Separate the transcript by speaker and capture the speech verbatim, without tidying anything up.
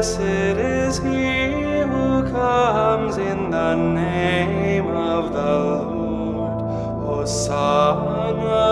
Speaker 1: Blessed is he who comes in the name of the Lord. Hosanna